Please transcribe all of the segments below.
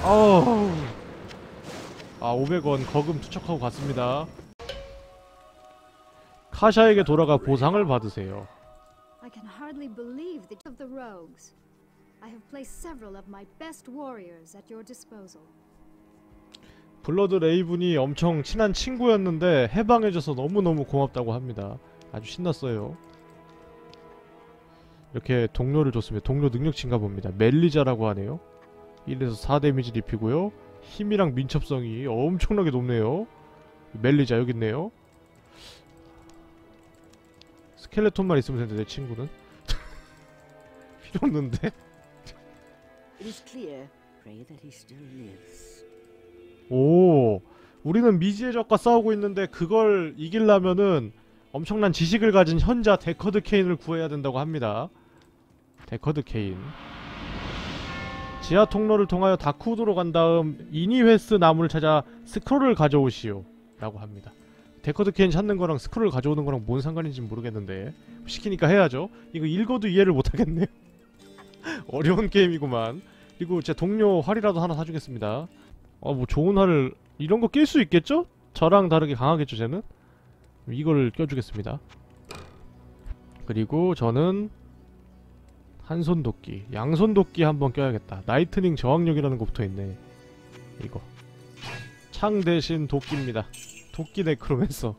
어우. 아 500원 거금 투척하고 갔습니다. 카샤에게 돌아가 보상을 받으세요. I can hardly believe the of the rogues. I have placed several of my best warriors at your disposal. 블러드 레이븐이 엄청 친한 친구였는데 해방해줘서 너무너무 고맙다고 합니다. 아주 신났어요. 이렇게 동료를 줬습니다. 동료 능력치인가 봅니다. 멜리자라고 하네요. 1에서 4 데미지를 입히고요. 힘이랑 민첩성이 엄청나게 높네요. 멜리자 여기 있네요. 스켈레톤만 있으면 되는데 내 친구는 필요 없는데. 오, 우리는 미지의 적과 싸우고 있는데 그걸 이기려면은 엄청난 지식을 가진 현자 데커드 케인을 구해야 된다고 합니다. 데커드 케인. 지하 통로를 통하여 다크우드로 간 다음 이니회스 나무를 찾아 스크롤을 가져오시오 라고 합니다. 데커드 케인 찾는 거랑 스크롤 가져오는 거랑 뭔 상관인지 모르겠는데 시키니까 해야죠. 이거 읽어도 이해를 못하겠네요. 어려운 게임이구만. 그리고 제 동료 활이라도 하나 사주겠습니다. 뭐 좋은 활을 이런 거 낄 수 있겠죠? 저랑 다르게 강하겠죠 쟤는? 이걸 껴주겠습니다. 그리고 저는 한손 도끼, 양손 도끼 한번 껴야겠다. 나이트닝 저항력이라는 거 붙어있네. 이거 창 대신 도끼입니다. 도끼 네크로맨서.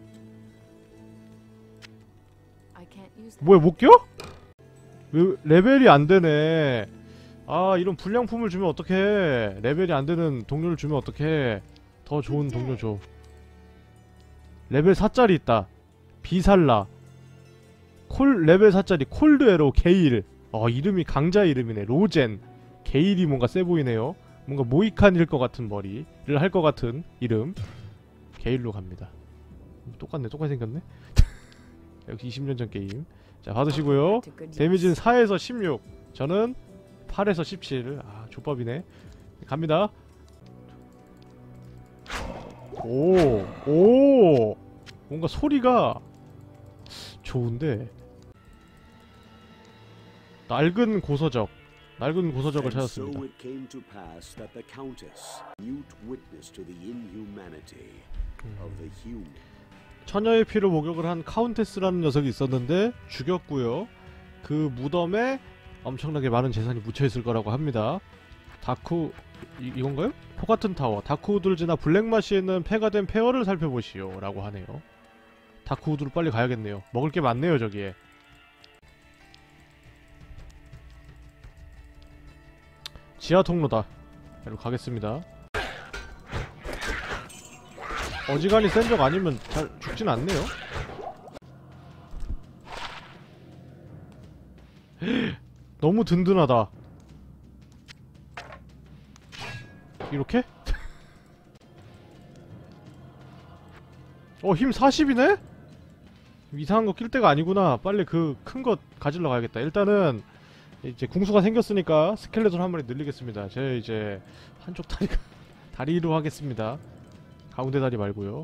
뭐야 못 껴? 왜 레벨이 안 되네. 아 이런 불량품을 주면 어떡해. 레벨이 안 되는 동료를 주면 어떡해. 더 좋은 동료 줘. 레벨 4짜리 있다. 비살라. 레벨 4짜리 콜드 에로 게일. 이름이 강자 이름이네. 로젠. 게일이 뭔가 세 보이네요. 뭔가 모이칸일 것 같은 머리를 할 것 같은 이름. 게일로 갑니다. 똑같네. 똑같이 생겼네. 역시 20년 전 게임. 자 받으시고요. 데미지는 4에서 16. 저는 8에서 17. 아 족밥이네. 갑니다. 오 뭔가 소리가 좋은데. 낡은 고서적. 낡은 고서적을 찾았습니다. 처녀의 피로 목욕을 한 카운테스라는 녀석이 있었는데 죽였고요. 그 무덤에 엄청나게 많은 재산이 묻혀있을 거라고 합니다. 이건가요? 포같은 타워. 다크우드를 지나 블랙마시에 있는 폐가 된 폐허를 살펴보시오 라고 하네요. 다크우드로 빨리 가야겠네요. 먹을 게 많네요 저기에. 지하 통로다. 여기로 가겠습니다. 어지간히 센 적 아니면 잘 죽진 않네요. 너무 든든하다. 이렇게? 힘 40이네? 이상한 거 낄 때가 아니구나. 빨리 그 큰 거 가지러 가야겠다. 일단은 이제 궁수가 생겼으니까 스켈레톤 한 마리 늘리겠습니다. 제 이제 한쪽 다리가 다리로 하겠습니다. 가운데 다리 말고요.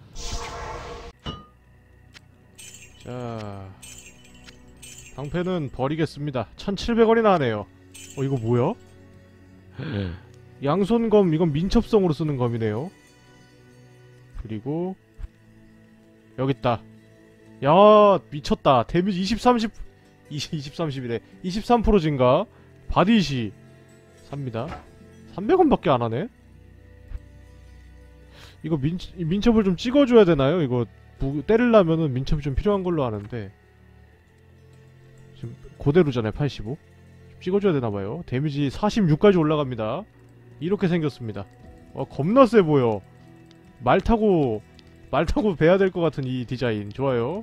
자 방패는 버리겠습니다. 1700원이나 하네요. 이거 뭐야? 양손검. 이건 민첩성으로 쓰는 검이네요. 그리고 여깄다. 야 미쳤다. 데미지 20-30이래 23% 증가. 바디시 삽니다. 300원밖에 안하네. 이거 민첩을 좀 찍어줘야 되나요? 이거 때리려면은 민첩이 좀 필요한 걸로 아는데 지금 그대로잖아요. 85 찍어줘야 되나봐요. 데미지 46까지 올라갑니다. 이렇게 생겼습니다. 겁나 세 보여. 말 타고 배야 될 것 같은 이 디자인 좋아요.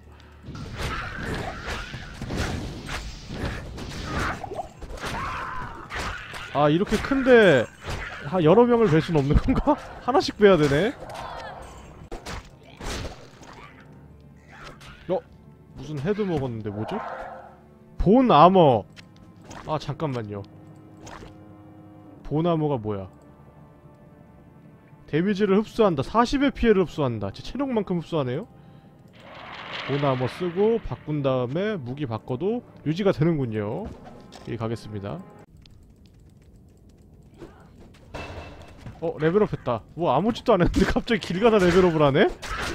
아 이렇게 큰데 여러 명을 뵐 수는 없는 건가? 하나씩 빼야 되네. 무슨 헤드 먹었는데 뭐죠? 본 아머. 아 잠깐만요. 본 아머가 뭐야? 데미지를 흡수한다. 40의 피해를 흡수한다. 제 체력만큼 흡수하네요? 본 아머 쓰고 바꾼 다음에 무기 바꿔도 유지가 되는군요. 여기 가겠습니다. 레벨업 했다. 뭐 아무 짓도 안 했는데 갑자기 길 가다 레벨업을 하네?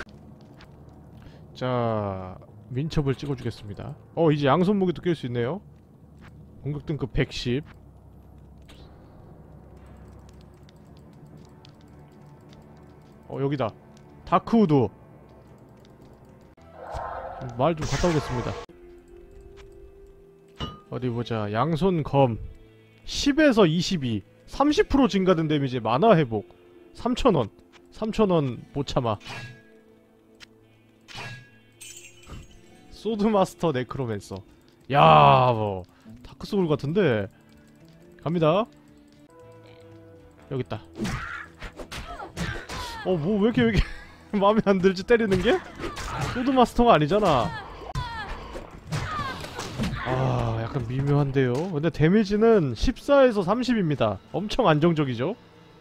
자, 민첩을 찍어주겠습니다. 이제 양손 무기도 낄 수 있네요. 공격 등급 110. 여기다. 다크우드. 말 좀 갔다 오겠습니다. 어디 보자. 양손 검 10에서 22 30% 증가된 데미지. 만화 회복 3,000원 3,000원 못 참아. 소드마스터 네크로맨서. 야, 뭐 다크소울 같은데. 갑니다. 여기 있다. 뭐 왜 이렇게 마음에 안 들지? 때리는 게? 소드마스터가 아니잖아. 약간 미묘한데요. 근데 데미지는 14에서 30입니다. 엄청 안정적이죠?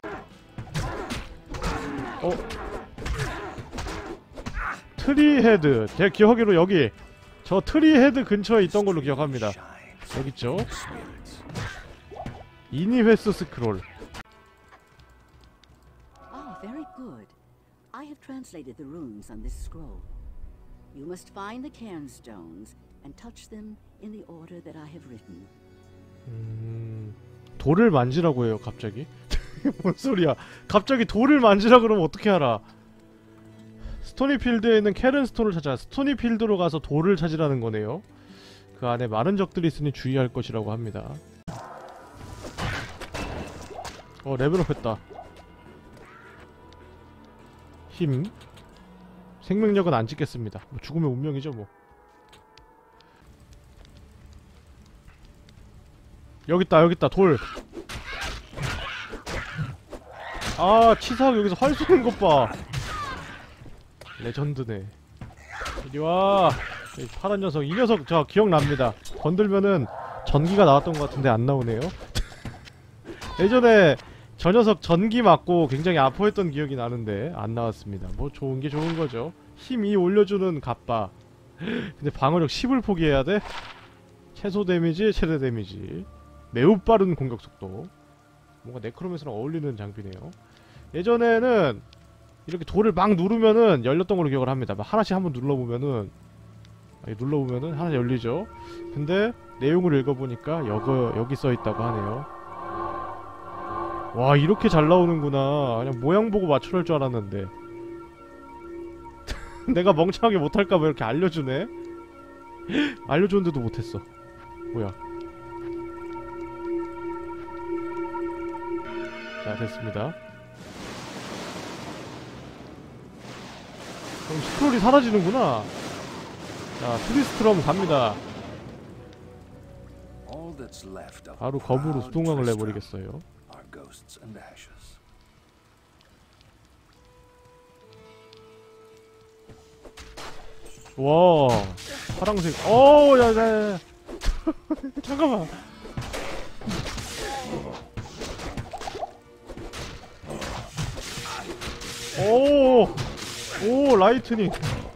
트리헤드. 제가 기억하기로 여기 저 트리헤드 근처에 있던 걸로 기억합니다. 여기 있죠? 이니회스 스크롤. Very good. I have translated the runes on this scroll. You must find the cairnstones and touch them in the order that I have written. 돌을 만지라고 해요, 갑자기? 뭔 소리야? 갑자기 돌을 만지라 그러면 어떻게 알아? 스토니필드에 있는 캐른스톤을 찾아 스토니필드로 가서 돌을 찾으라는 거네요. 그 안에 많은 적들이 있으니 주의할 것이라고 합니다. 레벨업 했다. 힘. 생명력은 안 찍겠습니다. 죽으면 운명이죠 뭐. 여깄다 돌. 치사하게 여기서 활 쏘는 것봐. 레전드네. 이리와. 파란 녀석. 이 녀석 저 기억납니다. 건들면은 전기가 나왔던 것 같은데 안 나오네요. 예전에 저 녀석 전기 맞고 굉장히 아파했던 기억이 나는데 안 나왔습니다. 뭐 좋은게 좋은거죠. 힘 2 올려주는 갑바. 근데 방어력 10을 포기해야 돼? 최소 데미지, 최대 데미지. 매우 빠른 공격 속도. 뭔가 네크로맨스랑 어울리는 장비네요. 예전에는 이렇게 돌을 막 누르면은 열렸던 걸로 기억을 합니다. 막 하나씩 한번 눌러보면은 하나 열리죠. 근데 내용을 읽어보니까 여기 써있다고 하네요. 와, 이렇게 잘 나오는구나. 그냥 모양 보고 맞추랄 줄 알았는데. 내가 멍청하게 못할까봐 이렇게 알려주네. 알려줬는데도 못했어. 뭐야. 자, 됐습니다. 그럼 스크롤이 사라지는구나. 자, 트리스트럼 갑니다. 바로 검으로 수동강을 내버리겠어요. 와, 파랑색. 야. 잠깐만. 오, 라이트닝.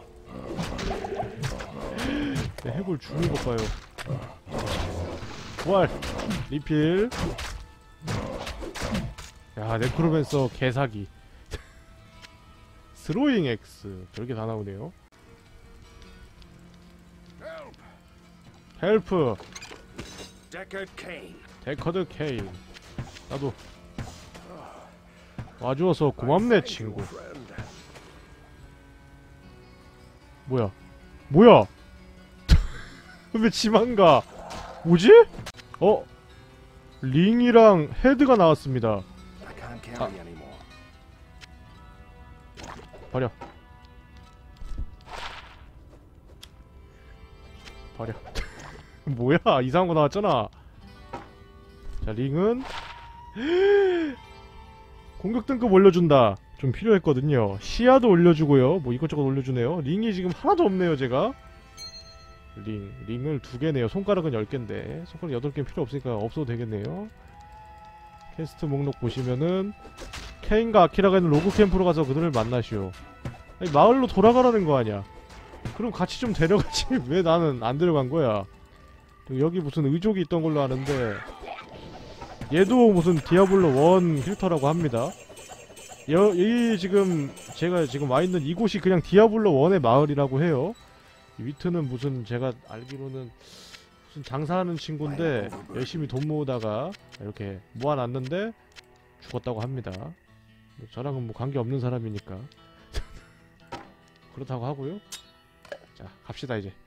해골 죽는 것 봐요. 부활. 리필. 야, 네크로맨서 개사기. 스로잉 X. 별게 다 나오네요. 헬프. 데커드 케인. 나도 와주어서 고맙네 친구. 뭐야? 왜 지만가? 뭐지? 링이랑 헤드가 나왔습니다. 버려. 뭐야? 이상한 거 나왔잖아. 자, 링은 공격 등급 올려준다. 좀 필요했거든요. 시야도 올려주고요. 뭐 이것저것 올려주네요. 링이 지금 하나도 없네요, 제가. 링을 2개네요. 손가락은 10개인데 손가락 8개는 필요 없으니까 없어도 되겠네요. 퀘스트 목록 보시면은 케인과 아키라가 있는 로그 캠프로 가서 그들을 만나시오. 아니, 마을로 돌아가라는 거 아니야. 그럼 같이 좀 데려가지. 왜 나는 안 데려간 거야. 여기 무슨 의족이 있던 걸로 아는데 얘도 무슨 디아블로 1 캐릭터라고 합니다. 이 지금 제가 지금 와 있는 이곳이 그냥 디아블로 1의 마을이라고 해요. 이 위트는 무슨 제가 알기로는 무슨 장사하는 친구인데 열심히 돈 모으다가 이렇게 모아놨는데 죽었다고 합니다. 저랑은 뭐 관계 없는 사람이니까 그렇다고 하고요. 자, 갑시다 이제.